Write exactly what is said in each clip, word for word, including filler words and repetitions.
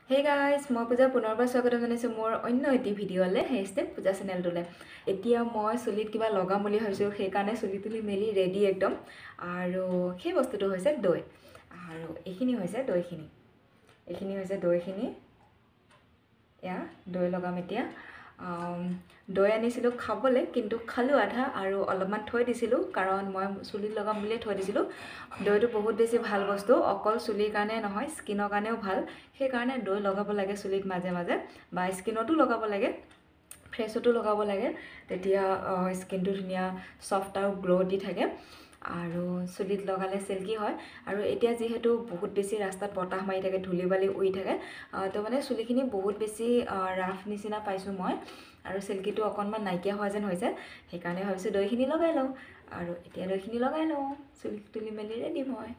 Hey guys, মই পূজা পুনৰবাৰ স্বাগতম জনাইছো মোৰ অন্য এটি ভিডিঅ'লে হেষ্টে পূজা চেনেলটোলে। এতিয়া মই চুলিত কিবা লগাম বুলি ভাবিছো, সেই কাৰণে চুলি তুলি মেলি ৰেডি একদম। আৰু সেই বস্তুটো হৈছে দৈ। আৰু এইখিনি হৈছে দৈখিনি। এইখিনি হৈছে দৈখিনি। এয়া দৈ লগাম এতিয়া। দৈ আনিছিলোঁ খাবলৈ, কিন্তু খালোঁ আধা আৰু অলপমান থৈ দিছিলোঁ, কাৰণ মই চুলিত লগাম বুলিয়ে থৈ দিছিলোঁ। দৈটো বহুত বেছি ভাল বস্তু, অকল চুলিৰ কাৰণে নহয়, স্কিনৰ কাৰণেও ভাল। সেইকাৰণে দৈ লগাব লাগে চুলিত মাজে মাজে, বা স্কিনতো লগাব লাগে, ফেচতো লগাব লাগে। তেতিয়া স্কিনটো ধুনীয়া ছফ্ট আৰু গ্ল' দি থাকে, আৰু চুলিত লগালে চিল্কি হয়। আৰু এতিয়া যিহেতু বহুত বেছি ৰাস্তাত বতাহ মাৰি থাকে, ধূলি বালি উৰি থাকে, তো মানে চুলিখিনি বহুত বেছি ৰাফ নিচিনা পাইছোঁ মই, আৰু চিল্কিটো অকণমান নাইকিয়া হোৱা যেন হৈছে। সেইকাৰণে ভাবিছোঁ দৈখিনি লগাই লওঁ। আৰু এতিয়া দৈখিনি লগাই লওঁ, চুলি তুলি মেলি ৰেডি মই।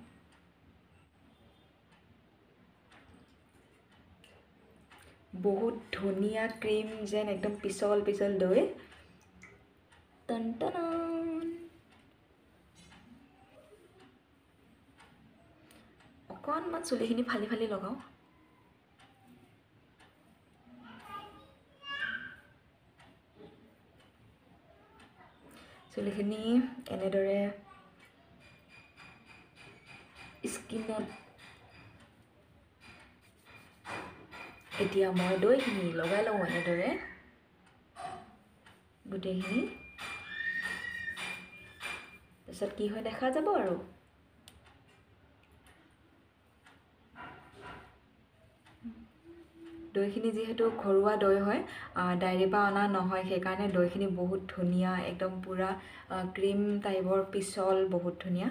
বহুত ধুনীয়া ক্ৰীম যেন একদম পিছল পিছল দৈ। টন টন অকণমান চুলিখিনি ফালি ফালি লগাওঁ। চুলিখিনি এনেদৰে স্কিনত এতিয়া মই দৈখিনি লগাই লওঁ এনেদৰে গোটেইখিনি। তাৰপিছত কি হয় দেখা যাব আৰু। দৈখিনি যিহেতু ঘৰুৱা দৈ হয়, ডায়েৰীৰ পৰা অনা নহয়, সেইকাৰণে দৈখিনি বহুত ধুনীয়া, একদম পূৰা ক্ৰীম টাইপৰ পিছল, বহুত ধুনীয়া।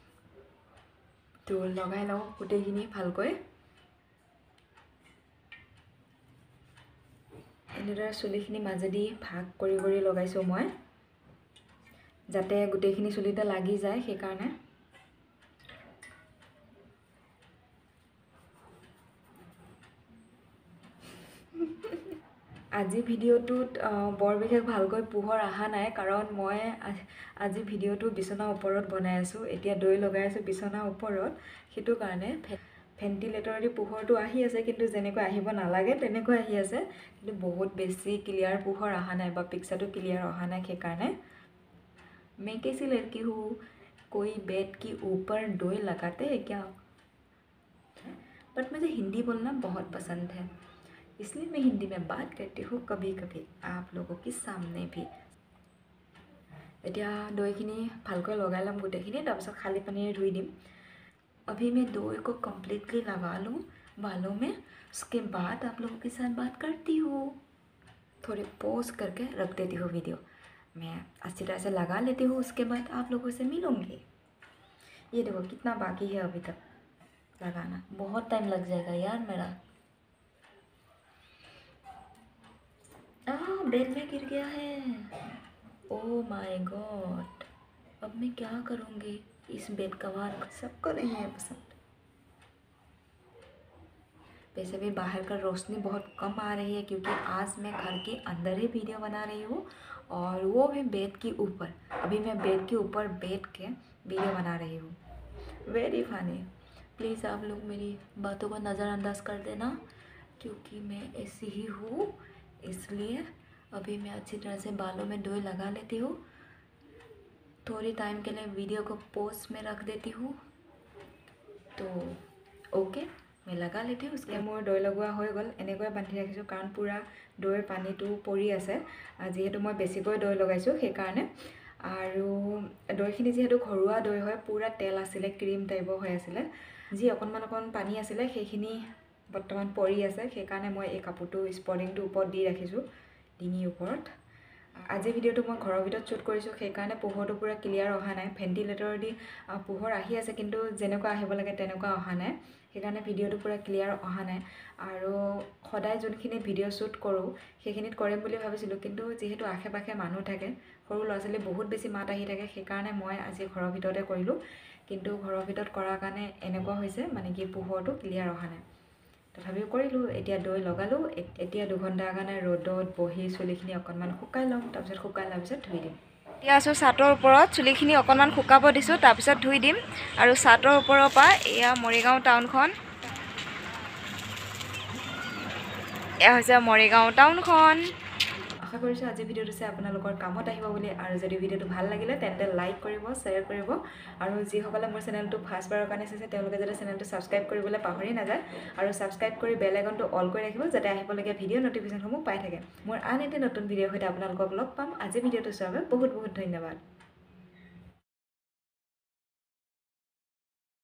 তো লগাই লওঁ গোটেইখিনি ভালকৈ। এনেদৰে চুলিখিনি মাজেদি ভাগ কৰি কৰি লগাইছোঁ মই, যাতে গোটেইখিনি চুলিতে লাগি যায়, সেইকাৰণে। আজি ভিডিঅ'টোত বৰ বিশেষ ভালকৈ পোহৰ অহা নাই, কাৰণ মই আজি ভিডিঅ'টো বিচনাৰ ওপৰত বনাই আছোঁ। এতিয়া দৈ লগাই আছোঁ বিচনাৰ ওপৰত, সেইটো কাৰণে ভেণ্টিলেটৰেদি পোহৰটো আহি আছে, কিন্তু যেনেকৈ আহিব নালাগে তেনেকৈ আহি আছে, কিন্তু বহুত বেছি ক্লিয়াৰ পোহৰ অহা নাই, বা পিক্সাৰটো ক্লিয়াৰ অহা নাই। সেইকাৰণে मैं कैसी लड़की हूँ, कोई बेड के ऊपर दो लगाते हैं क्या? बट मुझे हिंदी बोलना बहुत पसंद है, इसलिए मैं हिंदी में बात करती हूँ कभी कभी आप लोगों के सामने भी। এতিয়া দৈখিনি ভালকৈ লগাই ল'ম গোটেইখিনি, তাৰপিছত খালী পানীৰে ধুই দিম। अभी मैं दो को कम्प्लीटली लगा लूँ बालों में, उसके बाद आप लोगों के साथ बात करती हूँ। थोड़े पॉज करके रख देती हूँ वीडियो, मैं अच्छी तरह से लगा लेती हूँ, उसके बाद आप लोगों से मिलूँगी। ये देखो कितना बाकी है अभी तक लगाना, बहुत टाइम लग जाएगा यार मेरा। आह बेड में गिर गया है, ओह माय गॉड, अब मैं क्या करूँगी इस बेड कवर, सबको नहीं है पसंद। वैसे भी बाहर का रोशनी बहुत कम आ रही है, क्योंकि आज मैं घर के अंदर ही वीडियो बना रही हूँ, और वो भी बेड के ऊपर। अभी मैं बेड के ऊपर बैठ के वीडियो बना रही हूँ। Very funny. प्लीज़ आप लोग मेरी बातों को नज़रअंदाज कर देना, क्योंकि मैं ऐसी ही हूँ, इसलिए अभी मैं अच्छी तरह से बालों में दो लगा लेती हूँ। थोड़ी टाइम के लिए वीडियो को पॉज में रख देती हूँ, तो ओके मैं लगा लेती हूँ। उसके मोर दৈ লগোৱা হৈ গ'ল, এনেকৈ বান্ধি ৰাখিছোঁ, কাৰণ পূৰা দৈৰ পানীটো পৰি আছে, যিহেতু মই বেছিকৈ দৈ লগাইছোঁ সেইকাৰণে। আৰু দৈখিনি যিহেতু ঘৰুৱা দৈ হয়, পূৰা তেল আছিলে, ক্ৰীম টাইপৰ হৈ আছিলে, যি অকণমান অকণমান পানী আছিলে সেইখিনি বৰ্তমান পৰি আছে। সেইকাৰণে মই এই কাপোৰটো স্পৰ্টিংটোৰ ওপৰত দি ৰাখিছোঁ, ডিঙিৰ ওপৰত। আজি ভিডিঅ'টো মই ঘৰৰ ভিতৰত শ্বুট কৰিছোঁ, সেইকাৰণে পোহৰটো পূৰা ক্লিয়াৰ অহা নাই। ভেণ্টিলেটৰেদি পোহৰ আহি আছে, কিন্তু যেনেকুৱা আহিব লাগে তেনেকুৱা অহা নাই, সেইকাৰণে ভিডিঅ'টো পূৰা ক্লিয়াৰ অহা নাই। আৰু সদায় যোনখিনি ভিডিঅ' শ্বুট কৰোঁ সেইখিনিত কৰিম বুলি ভাবিছিলোঁ, কিন্তু যিহেতু আশে পাশে মানুহ থাকে, সৰু ল'ৰা ছোৱালী বহুত বেছি মাত আহি থাকে, সেইকাৰণে মই আজি ঘৰৰ ভিতৰতে কৰিলোঁ। কিন্তু ঘৰৰ ভিতৰত কৰাৰ কাৰণে এনেকুৱা হৈছে, মানে কি পোহৰটো ক্লিয়াৰ অহা নাই, তথাপিও কৰিলোঁ। এতিয়া দৈ লগালোঁ, এতিয়া দুঘণ্টাৰ কাৰণে ৰ'দত বহি চুলিখিনি অকণমান শুকাই ল'ম, তাৰপিছত শুকাই লোৱাৰ পিছত ধুই দিম। এতিয়া আছোঁ চাটৰ ওপৰত, চুলিখিনি অকণমান শুকাব দিছোঁ, তাৰপিছত ধুই দিম। আৰু চাটৰ ওপৰৰ পৰা এয়া মৰিগাঁও টাউনখন, এয়া হৈছে মৰিগাঁও টাউনখন। আশা কৰিছোঁ আজি ভিডিঅ'টো চাই আপোনালোকৰ কামত আহিব বুলি। আৰু যদি ভিডিঅ'টো ভাল লাগিলে তেন্তে লাইক কৰিব, শ্বেয়াৰ কৰিব। আৰু যিসকলে মোৰ চেনেলটো ফাৰ্ষ্টবাৰৰ কাৰণে চাইছে তেওঁলোকে যাতে চেনেলটো ছাবস্ক্ৰাইব কৰিবলৈ পাহৰি নাযায়। আৰু ছাবস্ক্ৰাইব কৰি বেল আইকনটো অল কৰি ৰাখিব যাতে আহিবলগীয়া ভিডিঅ' নটিফিকেশ্যনসমূহ পাই থাকে। মোৰ আন এটি নতুন ভিডিঅ'ৰ সৈতে আপোনালোকক লগ পাম। আজি ভিডিঅ'টো চোৱাৰ বাবে বহুত বহুত ধন্যবাদ।